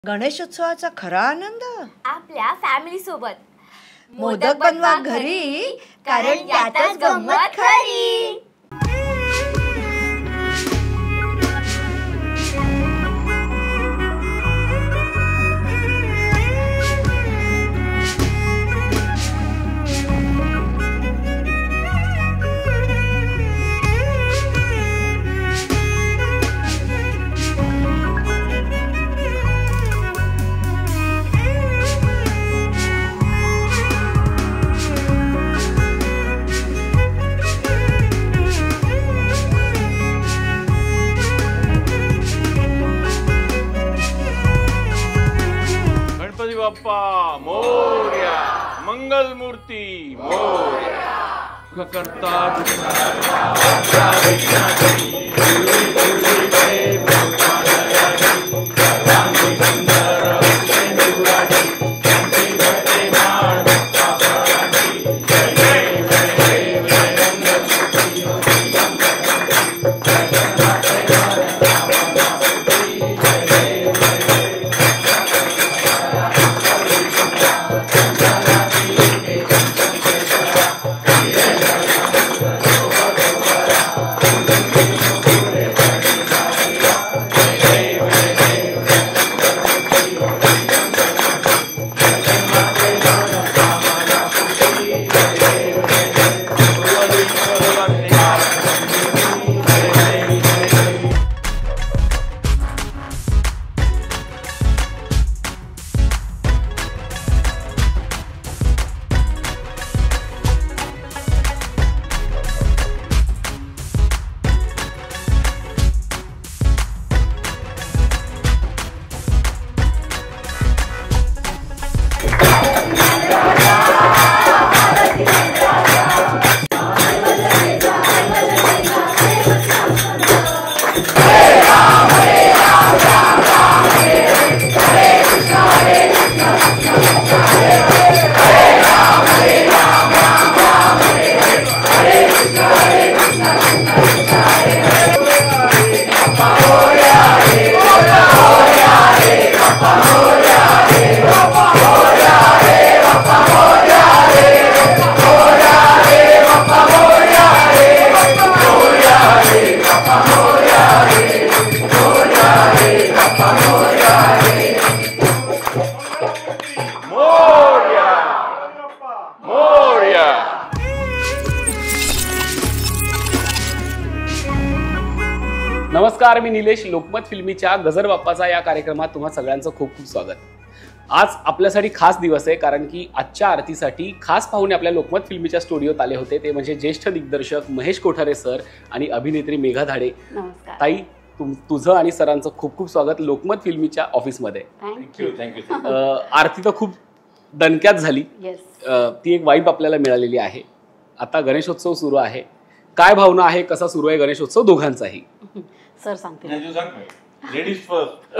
गणेशोत्सवाचा खरा आनंद आपल्या फॅमिली सोबत मोदक बनवा घरी, कारण त्यातच गंमत खरी. बाप्पा मोरया, मंगल मूर्ती मोरया. करता नमस्कार, मी निलेश. लोकमत फिल्मीच्या गजर बाप्पाचा या कार्यक्रमात तुम्हा सगळ्यांचं खूप खूप स्वागत. आज आपल्यासाठी खास दिवस आहे, कारण की आजच्या आरतीसाठी खास पाहुणे आपल्या लोकमत फिल्मीच्या स्टुडिओत आले होते. ते म्हणजे ज्येष्ठ दिग्दर्शक महेश कोठारे सर आणि अभिनेत्री मेघा धाडे. ताई, तुझं आणि सरांचं खूप खूप स्वागत लोकमत फिल्मीच्या ऑफिसमध्ये. थँक्यू. आरती तर खूप दणक्यात झाली. ती एक वाईब आपल्याला मिळालेली आहे. आता गणेशोत्सव सुरू आहे. काय भावना आहे, कसा सुरू आहे गणेशोत्सव दोघांचाही? सर सांगते. Ladies first.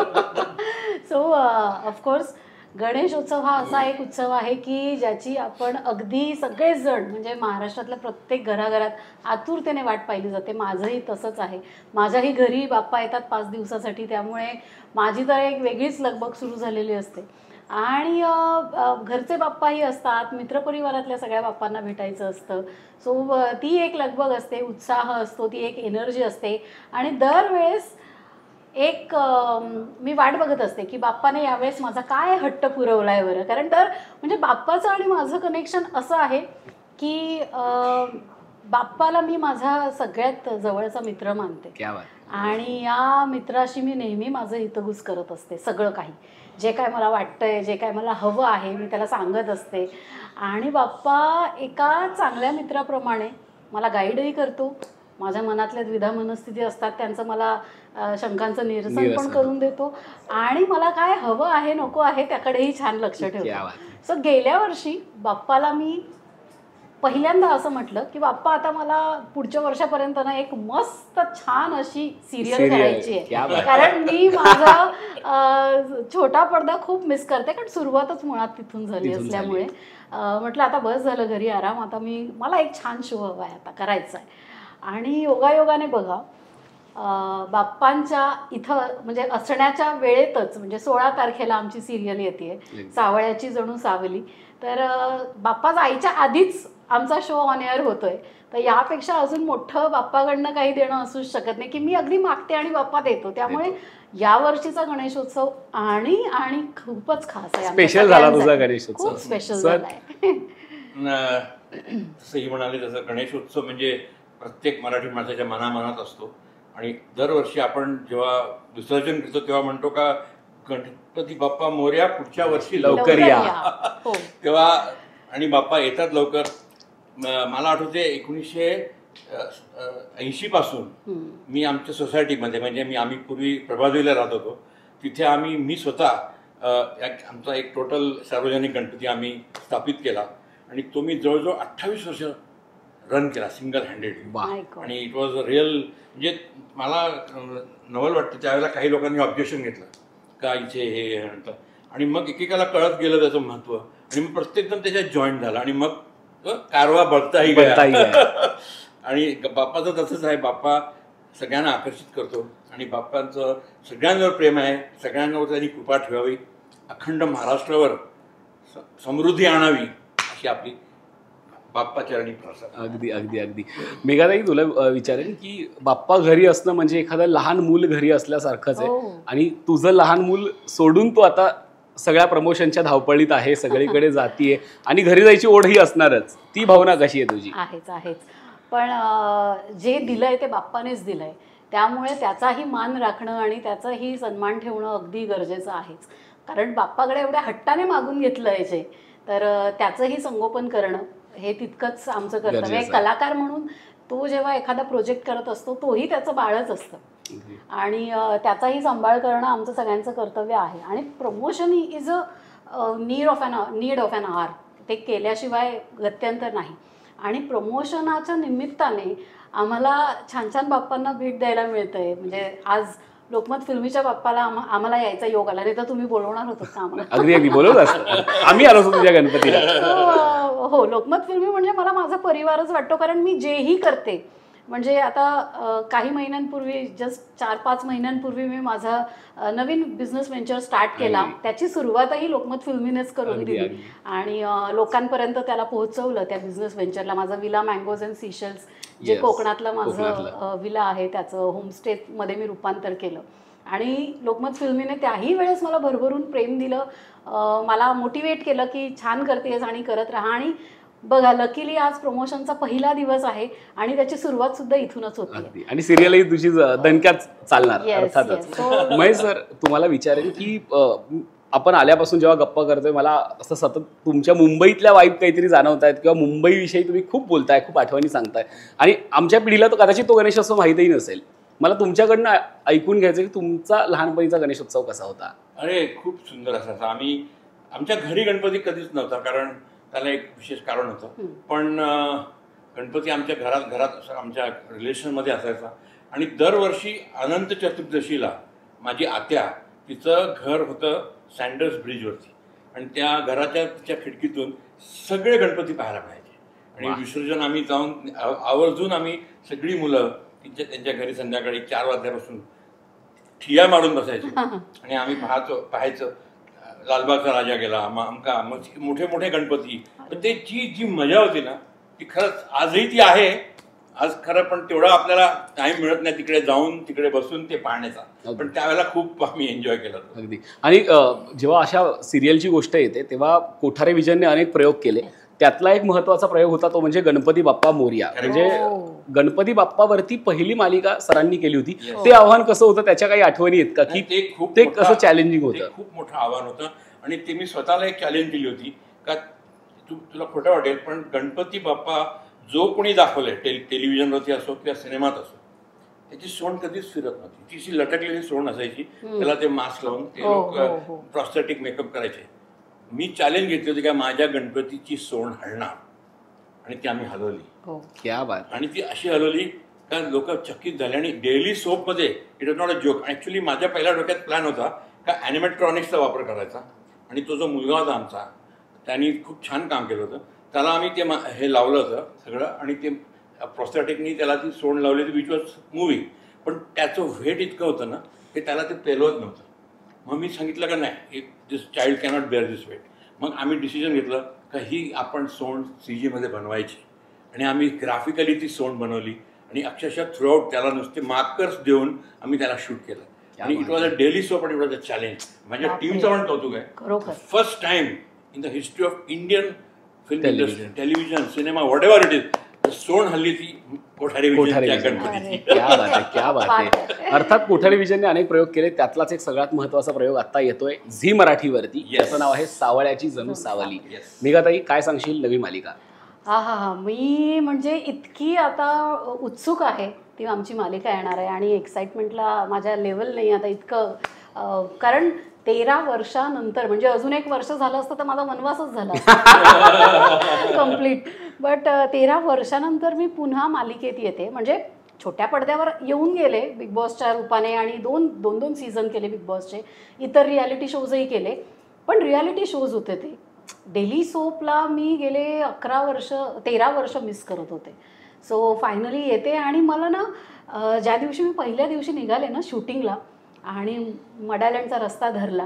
So of course Ganeshotsav हा असा एक उत्सव आहे की ज्याची आपण अगदी सगळेच जण म्हणजे महाराष्ट्रातल्या प्रत्येक घराघरात आतुरतेने वाट पाहिली जाते. माझंही तसंच आहे. माझ्याही घरी बाप्पा येतात 5 दिवसासाठी, त्यामुळे माझी तर एक वेगळीच लगबग सुरू झालेली असते. आणि घरचे बाप्पाही असतात, मित्रपरिवारातल्या सगळ्या बाप्पांना भेटायचं असतं. सो ती एक लगबग असते, उत्साह असतो, ती एक एनर्जी असते. आणि दरवेळेस एक मी वाट बघत असते की बाप्पाने यावेळेस माझा काय हट्ट पुरवला आहे बरं. कारण म्हणजे बाप्पाचं आणि माझं कनेक्शन असं आहे की बाप्पाला मी माझा सगळ्यात जवळचा मित्र मानते. आणि या मित्राशी मी नेहमी माझं हितगुज करत असते. सगळं काही जे काय मला वाटतंय, जे काय मला हवं आहे, मी त्याला सांगत असते. आणि बाप्पा एका चांगल्या मित्राप्रमाणे मला गाईडही करतो. माझ्या मनातल्या द्विधा मनस्थिती असतात त्यांचं मला शंकांचं निरसन पण करून देतो. आणि मला काय हवं आहे, नको आहे त्याकडेही छान लक्ष ठेवतो. सो गेल्या वर्षी बाप्पाला मी पहिल्यांदा असं म्हटलं की बाप्पा, आता मला पुढच्या वर्षापर्यंत ना एक मस्त छान अशी सिरियल करायची आहे. कारण मी माझा छोटा पडदा खूप मिस करते, कारण सुरुवातच मुळात तिथून झाली असल्यामुळे म्हटलं आता बस झालं घरी आराम, आता मला एक छान शो हवा आहे, आता करायचा आहे. आणि योगायोगाने बघा बाप्पांच्या इथं म्हणजे असण्याच्या वेळेतच म्हणजे 16 तारखेला आमची सिरियल येते सावळ्याची जणू सावली. तर बाप्पा जायच्या आधीच आमचा शो ऑन एअर होतोय. तर यापेक्षा अजून मोठं बाप्पाकडनं काही देणं असूच शकत नाही की मी अगदी मागते आणि बाप्पा देतो. त्यामुळे यावर्षीचा गणेशोत्सव आणि खूपच खास आहे. स्पेशल झाला तुझा गणेशोत्सव. खूप स्पेशल झालाय. तसंही म्हणाले तसं गणेशोत्सव म्हणजे प्रत्येक मराठी माणसाच्या मनामनात असतो. आणि दरवर्षी आपण जेव्हा विसर्जन करतो तेव्हा म्हणतो का गणपती बाप्पा मोरया पुढच्या वर्षी लवकर या. तेव्हा आणि बाप्पा येतात लवकर. मला आठवते 1980 पासून मी आमच्या सोसायटीमध्ये म्हणजे आम्ही पूर्वी प्रभादेवीला राहत होतो तिथे मी स्वतः आमचा एक टोटल सार्वजनिक गणपती आम्ही स्थापित केला आणि तो मी जवळजवळ 28 वर्ष रन केला सिंगल हँडेड. आणि इट वॉज अ रिअल म्हणजे मला नवल वाटतं त्यावेळेला काही लोकांनी ऑब्जेक्शन घेतलं का इथे हे म्हणतात आणि मग एकेकाला कळत गेलं त्याचं महत्त्व आणि मग प्रत्येकजण त्याच्यात जॉईन झाला आणि मग कारवा बघताही गेला. आणि बाप्पाचं तसंच आहे. बाप्पा सगळ्यांना आकर्षित करतो आणि बाप्पांचं सगळ्यांवर प्रेम आहे. सगळ्यांवर त्यांनी कृपा ठेवावी. अखंड महाराष्ट्रावर समृद्धी आणावी अशी आपली बाप्पाचरणी प्रार्थना. अगदी अगदी अगदी. मेघाताई तुला विचारेन की बाप्पा घरी असणं म्हणजे एखादं लहान मूल घरी असल्यासारखंच आहे. आणि तुझं लहान मूल सोडून तू आता सगळ्या प्रमोशनच्या धावपळीत आहे, सगळीकडे जातीये आणि घरी जायची ओढही असणारच. ती भावना कशी आहे तुझी? आहेच. पण जे दिलंय ते बाप्पानेच दिलंय. त्यामुळे त्याचाही मान राखणं आणि त्याचाही सन्मान ठेवणं अगदी गरजेचं आहेच. कारण बाप्पाकडे एवढ्या हट्टाने मागून घेतलंय जे तर त्याचंही संगोपन करणं हे तितकंच आमचं कर्तव्य आहे. कलाकार म्हणून तो जेव्हा एखादा प्रोजेक्ट करत असतो तोही त्याचं बाळच असतं आणि त्याचाही सांभाळ करणं आमचं सगळ्यांचं कर्तव्य आहे. आणि promotion is a need of an art. ते केल्याशिवाय गत्यंतर नाही. आणि प्रमोशनाच्या निमित्ताने आम्हाला छान छान बाप्पांना भेट द्यायला मिळतंय. म्हणजे आज लोकमत फिल्मीच्या बाप्पाला आम्हाला यायचा योग आला. नाही तर तुम्ही बोलवणार होतात का आम्हाला? अगदी बोलवत असतो आम्ही आलो होतो तुझ्या गणपतीला. हो लोकमत फिल्मी म्हणजे मला माझा परिवारच वाटतो. कारण मी जेही करते म्हणजे आता काही महिन्यांपूर्वी जस्ट 4-5 महिन्यांपूर्वी मी माझा नवीन बिझनेस व्हेंचर स्टार्ट केला. त्याची सुरुवातही लोकमत फिल्मीनेच करून दिली आणि लोकांपर्यंत त्याला पोहोचवलं. त्या बिझनेस व्हेंचरला माझा विला मँगोज अँड सीशेल्स जे कोकणातलं माझं विला आहे त्याचं होमस्टेमध्ये मी रूपांतर केलं. आणि लोकमत फिल्मीने त्याही वेळेस मला भरभरून प्रेम दिलं, मला मोटिवेट केलं की छान करतेस आणि करत राहा. आणि बघा लकीली आज प्रमोशनचा पहिला दिवस आहे आणि त्याची सुरुवात सुद्धा इथूनच होती आणि सिरियलही तुझी दणक्यात चालणार अर्थातच. महेश सर तुम्हाला विचारेन की आपण आल्यापासून जेव्हा गप्पा करतोय मला असं सतत तुमच्या मुंबईतल्या वाईब काहीतरी जाणवत आहेत किंवा मुंबईविषयी तुम्ही खूप बोलताय, खूप आठवणी सांगताय आणि आमच्या पिढीला तो कदाचित तो गणेशोत्सव माहितीही नसेल. मला तुमच्याकडनं ऐकून घ्यायचं की तुमचा लहानपणीचा गणेशोत्सव कसा होता? अरे खूप सुंदर असायचा. आमच्या घरी गणपती कधीच नव्हता कारण त्याला एक विशेष कारण होतं. पण गणपती आमच्या घरात आमच्या रिलेशनमध्ये असायचा. आणि दरवर्षी अनंत चतुर्दशीला माझी आत्या तिचं घर होतं सँडर्स ब्रिजवरती आणि त्या तिच्या खिडकीतून सगळे गणपती पाहायला मिळायचे. आणि विसर्जन आम्ही जाऊन आवर्जून आम्ही सगळी मुलं त्यांच्या घरी संध्याकाळी 4 वाजल्यापासून ठिया मारून बसायचो आणि आम्ही पाहायचं लालबागचा राजा गेला आमका मोठे मोठे गणपती. पण ते जी मजा होती ना ती खरंच आजही ती आहे. आज खरं पण तेवढा आपल्याला टाइम मिळत नाही तिकडे जाऊन तिकडे बसून ते पाहण्याचा. पण त्यावेळेला खूप आम्ही एन्जॉय केला अगदी. आणि जेव्हा अशा सिरियलची गोष्ट येते तेव्हा कोठारे विजयनने अनेक प्रयोग केले. त्यातला एक महत्वाचा प्रयोग होता तो म्हणजे गणपती बाप्पा मोरया. म्हणजे गणपती बाप्पावरती पहिली मालिका सरांनी केली होती. ते आव्हान कसं होतं, त्याच्या काही आठवणी आहेत का की ते कसं चॅलेंजिंग होतं? खूप मोठं आव्हान होतं आणि ते मी स्वतःला एक चॅलेंज दिली होती का तुला खोटं वाटेल पण गणपती बाप्पा जो कोणी दाखवलंय टेलिव्हिजनवरती असो किंवा सिनेमात असो त्याची सोंड कधीच फिरत नव्हती. तिची लटकलेली सोंड असायची. त्याला ते मास्क लावून ते लोक प्रॉस्थेटिक मेकअप करायचे. मी चॅलेंज घेतली होती का माझ्या गणपतीची सोंड हलणार आणि ती आम्ही हलवली. क्या बात. आणि ती अशी हलवली का लोक चकित झाले. आणि डेली सोपमध्ये it was not a joke. Actually माझ्या पहिल्या डोक्यात प्लॅन होता का ॲनिमेट्रॉनिक्सचा वापर करायचा. आणि तो जो मुलगा होता आमचा त्यांनी खूप छान काम केलं होतं. त्याला आम्ही हे लावलं होतं सगळं आणि ते प्रॉस्थेटिकनी त्याला ती सोंड लावली होती विच वॉज मूव्हिंग. पण त्याचं वेट इतकं होतं ना की त्याला ते पेलवत नव्हतं. मग मी सांगितलं का नाही, this child cannot bear this weight. मग आम्ही डिसिजन घेतलं का ही आपण सोंड CG मध्ये बनवायची, आणि आम्ही ग्राफिकली ती सोंड बनवली आणि अक्षरशः थ्रूआउट त्याला नुसते मार्कर्स देऊन आम्ही त्याला शूट केलं. आणि it was a daily soap आणि इट वॉज अ चॅलेंज. माझ्या टीमचं पण कौतुक आहे. First time in the history of Indian film industry, television, cinema, what ever it is, सोंड हल्ली ती कोठारी गणपतीची. क्या बात आहे, क्या बात आहे. अर्थात कोठारी विजनने अनेक प्रयोग केले, त्यातलाच एक सगळ्यात महत्त्वाचा प्रयोग आता येतोय झी मराठीवरती. याचं नाव आहे सावळ्याची जणू सावली. मेघाताई, काय सांगशील नवी मालिका? हा मी म्हणजे इतकी आता उत्सुक आहे. ती आमची मालिका येणार आहे आणि एक्साइटमेंटला माझ्या लेवल नाही आता इतकं, कारण 13 वर्षानंतर, म्हणजे अजून 1 वर्ष झालं असतं तर माझा वनवासच झाला कम्प्लीट. बट 13 वर्षानंतर मी पुन्हा मालिकेत येते. म्हणजे छोट्या पडद्यावर येऊन गेले बिग बॉसच्या रूपाने आणि दोन सीझन केले बिग बॉसचे, इतर रियालिटी शोजही केले, पण रियालिटी शोज होते ते. डेली सोपला मी गेले 13 वर्ष मिस करत होते. सो फायनली येते आणि मला ना ज्या दिवशी मी पहिल्या दिवशी निघाले ना शूटिंगला आणि मडालँडचा रस्ता धरला,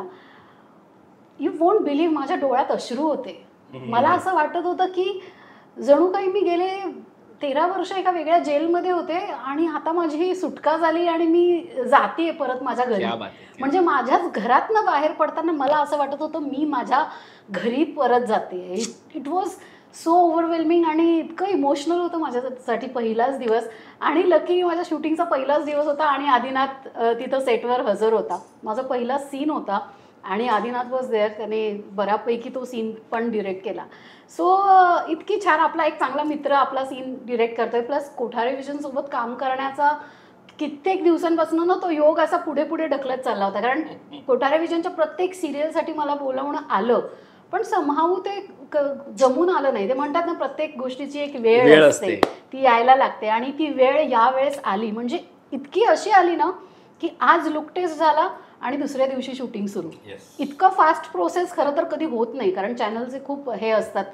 यू वोंट बिलीव्ह, माझ्या डोळ्यात अश्रू होते. मला असं वाटत होतं की जणू काही मी गेले 13 वर्ष एका वेगळ्या जेलमध्ये होते आणि आता माझी ही सुटका झाली आणि मी जाते परत माझ्या घरी. म्हणजे माझ्याच घरातनं बाहेर पडताना मला असं वाटत होतं मी माझ्या घरी परत जाते. इट वॉज सो ओव्हरवेल्मिंग आणि इतकं इमोशनल होतं माझ्यासाठी पहिलाच दिवस. आणि लकी माझ्या शूटिंगचा पहिलाच दिवस होता आणि आदिनाथ तिथं सेटवर हजर होता. माझा पहिला सीन होता आणि आदिनाथ वॉज देअर. त्याने बऱ्यापैकी तो सीन पण डिरेक्ट केला. सो इतकी छान, आपला एक चांगला मित्र आपला सीन डिरेक्ट करतोय, प्लस कोठारी विजनसोबत काम करण्याचा कित्येक दिवसांपासून ना तो योग असा पुढे पुढे ढकलत चालला होता. कारण कोठारी विजनच्या प्रत्येक सिरियलसाठी मला बोलावणं आलं, पण समहाऊ ते जमून आलं नाही. ते म्हणतात ना प्रत्येक गोष्टीची एक वेळ असते, ती यायला लागते आणि ती वेळ या वेळेस आली. म्हणजे इतकी अशी आली ना की आज लुक टेस्ट झाला आणि दुसऱ्या दिवशी शूटिंग सुरू. इतकं फास्ट प्रोसेस खरं तर कधी होत नाही, कारण चॅनलचे खूप हे असतात,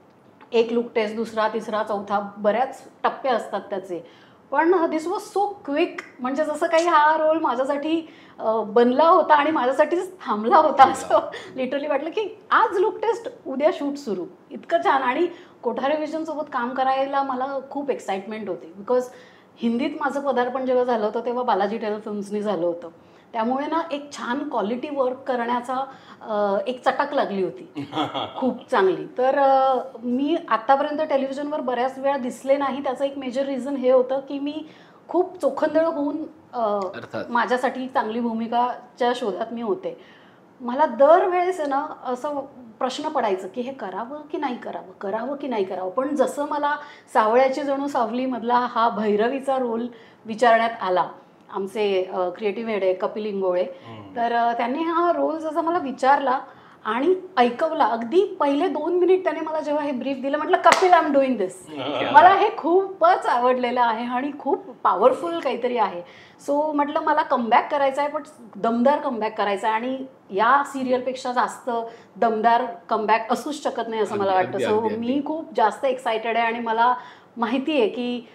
एक लुक टेस्ट, दुसरा, तिसरा, चौथा, बऱ्याच टप्पे असतात त्याचे. पण दिस वॉज सो क्विक, म्हणजे जसं काही हा रोल माझ्यासाठी बनला होता आणि माझ्यासाठीच थांबला होता असं लिटरली वाटलं की आज लुक टेस्ट, उद्या शूट सुरू. इतकं छान. आणि कोठारी विजनसोबत काम करायला मला खूप एक्साइटमेंट होती, बिकॉज हिंदीत माझं पदार्पण जेव्हा झालं होतं तेव्हा बालाजी टेलर फिल्म्सनी झालं होतं. त्यामुळे ना एक छान क्वालिटी वर्क करण्याचा एक चटक लागली होती खूप चांगली. तर मी आत्तापर्यंत टेलिव्हिजनवर बऱ्याच वेळा दिसले नाही. त्याचं एक मेजर रिझन हे होतं की मी खूप चोखंदळ होऊन माझ्यासाठी चांगली भूमिकाच्या शोधात मी होते. मला दरवेळेस ना असं प्रश्न पडायचं की हे करावं की नाही करावं, करावं की नाही करावं. पण जसं मला सावळ्याची जणू सावलीमधला हा भैरवीचा रोल विचारण्यात आला, आमचे क्रिएटिव्ह हेड आहे कपिल इंगोळे, तर त्यांनी हा रोल जसा मला विचारला आणि ऐकवला, अगदी पहिले 2 मिनिट त्याने मला जेव्हा हे ब्रीफ दिलं, म्हटलं Kapil I am doing this. मला हे खूपच आवडलेलं आहे आणि खूप पॉवरफुल काहीतरी आहे. सो म्हटलं मला कमबॅक करायचा आहे, पण दमदार कमबॅक करायचा आहे आणि या सिरियलपेक्षा जास्त दमदार कमबॅक असूच शकत नाही असं मला वाटतं. सो मी खूप जास्त एक्सायटेड आहे आणि मला माहिती आहे की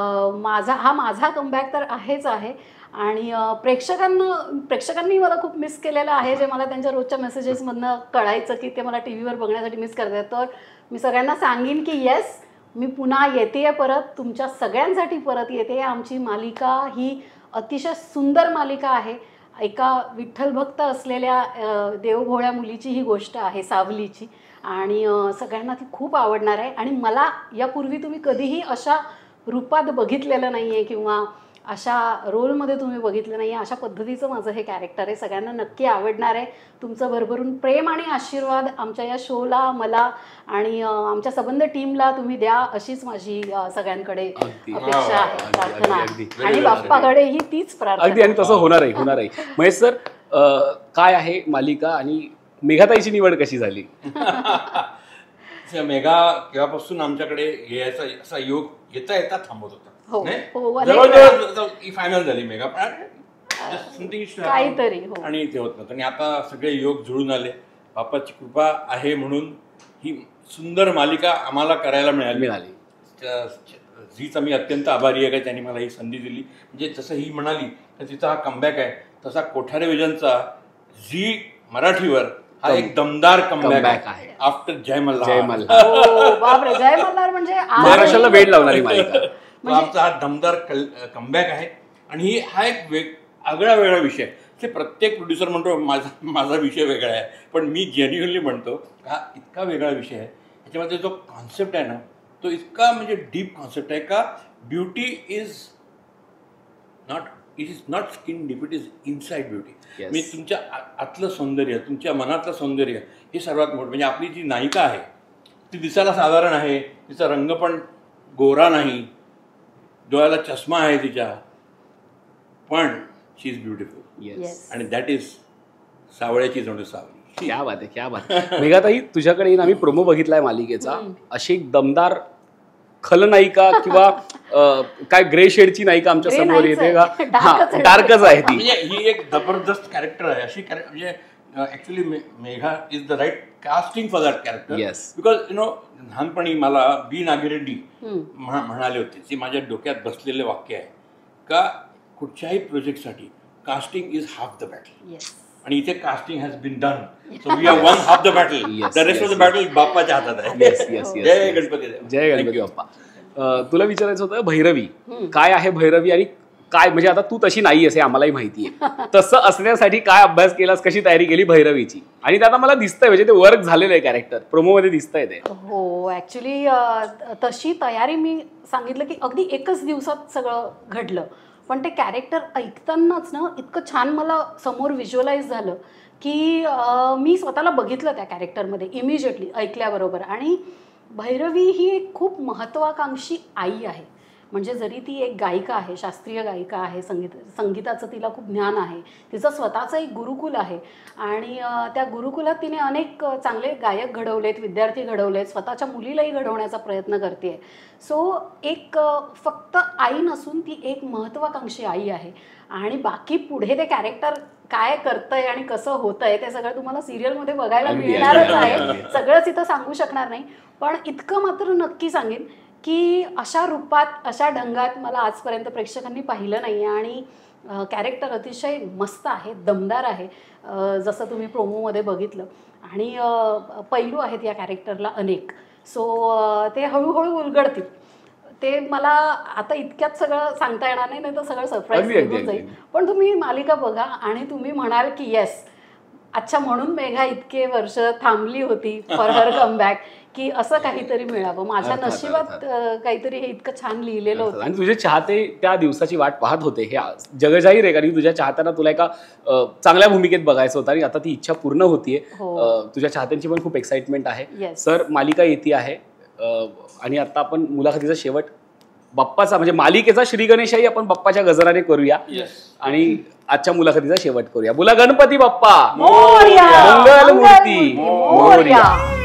माझा कमबॅक तर आहेच आहे. आणि प्रेक्षकांनी मला खूप मिस केलेलं आहे, जे मला त्यांच्या रोजच्या मेसेजेसमधनं कळायचं की ते मला TV वर बघण्यासाठी मिस करतात. तर मी सगळ्यांना सांगेन की येस, मी पुन्हा येते परत, तुमच्या सगळ्यांसाठी परत येते. आमची मालिका ही अतिशय सुंदर मालिका आहे. एका विठ्ठल भक्त असलेल्या देवभोळ्या मुलीची ही गोष्ट आहे, सावलीची, आणि सगळ्यांना ती खूप आवडणार आहे. आणि मला यापूर्वी तुम्ही कधीही अशा रूपात बघितलेलं नाही आहे किंवा अशा रोलमध्ये तुम्ही बघितलं नाही आहे. अशा पद्धतीचं माझं हे कॅरेक्टर आहे. सगळ्यांना नक्की आवडणार आहे. तुमचं भरभरून प्रेम आणि आशीर्वाद आमच्या या शोला, मला आणि आमच्या सबंध टीमला तुम्ही द्या, अशीच माझी सगळ्यांकडे अपेक्षा आहे, प्रार्थना आहे. आणि बाप्पाकडेही तीच प्रार्थना. अगदी, आणि तसं होणार आहे. महेश सर, काय आहे मालिका आणि मेघाताईची निवड कशी झाली? मेघा केव्हापासून आमच्याकडे यायचा असा योग येता थांबत होता. जवळजवळ फायनल झाली मेघा, काहीतरी आणि ते होत नव्हतं. आणि आता सगळे योग जुळून आले. बाप्पाची कृपा आहे म्हणून ही सुंदर मालिका आम्हाला करायला मिळाली. झीचा मी अत्यंत आभारी आहे का त्यांनी मला ही संधी दिली. म्हणजे जसं ही म्हणाली तर तिचा हा कमबॅक आहे, तसा कोठारे विजनचा झी मराठीवर हा एक दमदार कमबॅक आहे आफ्टर जय मल्हार. बापरे, जय मल्हार म्हणजे महाराष्ट्राला वेळ लावणारी मालिका. तो आमचा हा दमदार कमबॅक आहे. आणि हा एक आगळा वेगळा विषय. ते प्रत्येक प्रोड्युसर म्हणतो माझा विषय वेगळा आहे, पण मी जेन्युअनली म्हणतो हा इतका वेगळा विषय आहे. याच्यामध्ये जो कॉन्सेप्ट आहे ना तो इतका म्हणजे डीप कॉन्सेप्ट आहे का beauty is not skin deep, it is inside beauty. मी तुमच्या आतलं सौंदर्य, तुमच्या मनातलं सौंदर्य हे सर्वात मोठं. म्हणजे आपली जी नायिका आहे ती दिसायला साधारण आहे, तिचा रंग पण गोरा नाही, डोळ्याला चष्मा आहे तिच्या, पण शी इज ब्युटिफुल. आणि दॅट इज सावळ्याची जणू सावली. क्या बात आहे, क्या बात आहे. मेघाताई, तुझ्याकडे येऊन आम्ही प्रोमो बघितलाय मालिकेचा. अशी एक दमदार खलनायिका किंवा काय ग्रे शेडची नायिका आमच्या समोर येते का? डार्कच आहे ती. म्हणजे ही एक जबरदस्त कॅरेक्टर आहे. अशी म्हणजे actually Megha is the right casting for that character. Because लहानपणी मला बी नागिरेड्डी म्हणाले होते, ते माझ्या डोक्यात बसलेले वाक्य आहे का कुठच्याही प्रोजेक्टसाठी casting is half the battle. आणि इथे casting has been done, so we are one half the battle, the rest of the battle बाप्पाच्या हातात आहे. जय गणपती, जय गणपती बाप्पा. तुला विचारायचं होतं भैरवी काय आहे भैरवी, आणि काय म्हणजे आता तू तशी नाही आहेस हे आम्हालाही माहिती आहे, तसं असण्यासाठी काय अभ्यास केलास, कशी तयारी केली भैरवीची? आणि त्यात मला दिसतंय म्हणजे ते वर्क झालेलं आहे कॅरेक्टर, प्रोमोमध्ये दिसतंय ते. हो, ऍक्च्युली तशी तयारी मी सांगितलं की अगदी एकच दिवसात सगळं घडलं. पण ते कॅरेक्टर ऐकतानाच ना इतकं छान मला समोर व्हिज्युअलाइज झालं की मी स्वतःला बघितलं त्या कॅरेक्टरमध्ये इमिजिएटली ऐकल्याबरोबर. आणि भैरवी ही एक खूप महत्त्वाकांक्षी आई आहे. म्हणजे जरी ती एक गायिका आहे, शास्त्रीय गायिका आहे, संगीताचं तिला खूप ज्ञान आहे, तिचं स्वतःचं एक गुरुकुल आहे आणि त्या गुरुकुलात तिने अनेक चांगले गायक घडवलेत, विद्यार्थी घडवलेत, स्वतःच्या मुलीलाही घडवण्याचा प्रयत्न करते आहे. सो एक फक्त आई नसून ती एक महत्त्वाकांक्षी आई आहे. आणि बाकी पुढे ते कॅरेक्टर काय करतंय आणि कसं होतंय ते सगळं तुम्हाला सिरियलमध्ये बघायला मिळणारच आहे. सगळंच इथं सांगू शकणार नाही, पण इतकं मात्र नक्की सांगेन की अशा रूपात, अशा ढंगात मला आजपर्यंत प्रेक्षकांनी पाहिलं नाही. आणि कॅरेक्टर अतिशय मस्त आहे, दमदार आहे, जसं तुम्ही प्रोमोमध्ये बघितलं. आणि पैलू आहेत या कॅरेक्टरला अनेक. सो ते हळूहळू उलगडतील. ते मला आता इतक्यात सगळं सांगता येणार नाही, नाही तर सगळं सरप्राईज निघून जाईल. पण तुम्ही मालिका बघा आणि तुम्ही म्हणाल की येस, अच्छा म्हणून मेघा इतके वर्ष थांबली होती फॉर हर कमबॅक, की असं काहीतरी मिळावं. माझ्या नशिबात काहीतरी हे इतकं छान लिहिलेलं होतं. आणि तुझे चाहते त्या दिवसाची वाट पाहत होते, हे जगजाहीर आहे. कारण तुझ्या चाहत्यांना तुला एका चांगल्या भूमिकेत बघायचं होतं आणि आता ती इच्छा पूर्ण होतीये. तुझ्या चाहत्यांची पण खूप एक्साइटमेंट आहे. सर, मालिका येते आहे आणि आता आपण मुलाखतीचा शेवट बाप्पाचा म्हणजे मालिकेचा श्री गणेशाही आपण बाप्पाच्या गजराने करूया आणि आजच्या मुलाखतीचा शेवट करूया. बोला गणपती बाप्पा मोरया, मंगल मूर्ती मोरया.